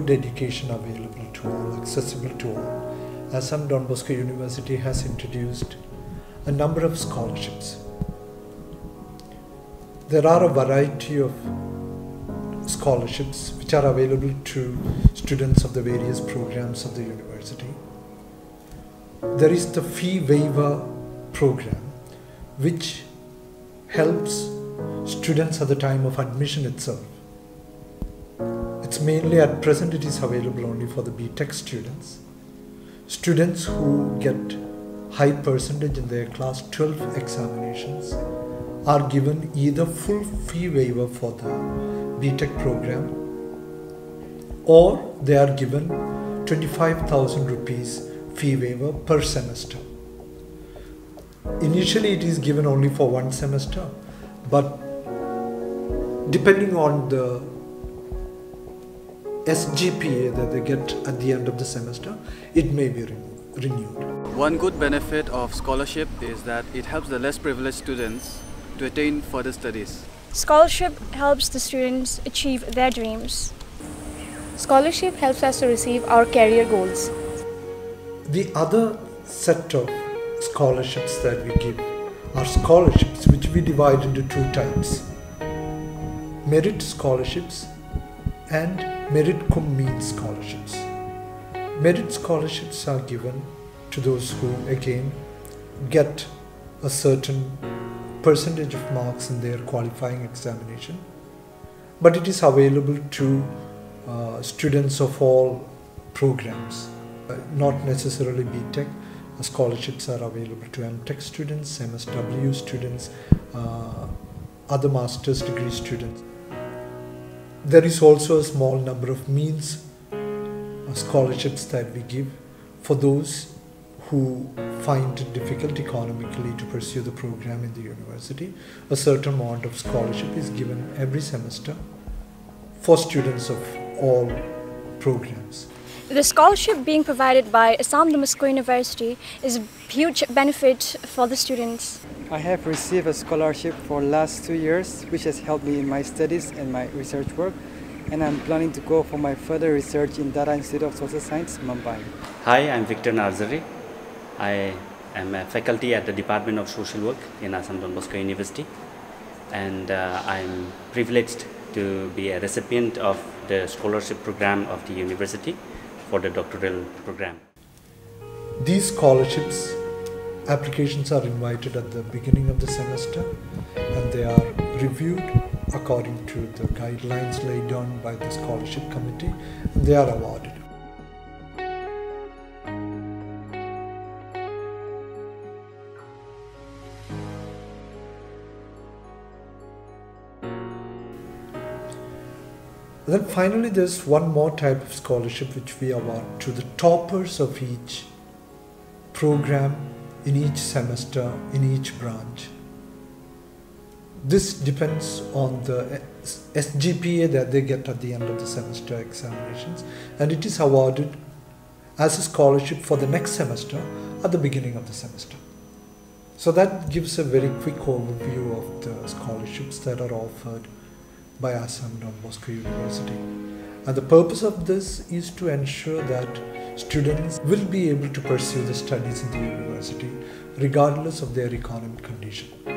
good education available to all, accessible to all, Assam Don Bosco University has introduced a number of scholarships. There are a variety of scholarships which are available to students of the various programs of the university. There is the fee waiver program, which helps students at the time of admission itself. It's mainly, at present, it is available only for the BTech students. Students who get high percentage in their class 12 examinations are given either full fee waiver for the BTech program, or they are given 25,000 rupees fee waiver per semester. Initially it is given only for one semester, but depending on the SGPA that they get at the end of the semester, it may be renewed. One good benefit of scholarship is that it helps the less privileged students to attain further studies. Scholarship helps the students achieve their dreams. Scholarship helps us to receive our career goals. The other set of scholarships that we give are scholarships which we divide into two types: merit scholarships and merit cum scholarships. Merit scholarships are given to those who again get a certain percentage of marks in their qualifying examination, but it is available to students of all programs, not necessarily BTech. Scholarships are available to MTech students, MSW students, other master's degree students. There is also a small number of means scholarships that we give for those who find it difficult economically to pursue the program in the university. A certain amount of scholarship is given every semester for students of all programs. The scholarship being provided by Assam Don Bosco University is a huge benefit for the students. I have received a scholarship for last 2 years, which has helped me in my studies and my research work, and I'm planning to go for my further research in Data Institute of Social Science, Mumbai. Hi, I'm Victor Narzari. I am a faculty at the Department of Social Work in Assam Don Bosco University, and I'm privileged to be a recipient of the scholarship program of the university for the doctoral program. These scholarships applications are invited at the beginning of the semester, and they are reviewed according to the guidelines laid down by the scholarship committee, and they are awarded. Then finally, there's one more type of scholarship which we award to the toppers of each program in each semester, in each branch. This depends on the SGPA that they get at the end of the semester examinations, and it is awarded as a scholarship for the next semester at the beginning of the semester. So that gives a very quick overview of the scholarships that are offered by Assam Don Bosco University. And the purpose of this is to ensure that students will be able to pursue the studies in the university regardless of their economic condition.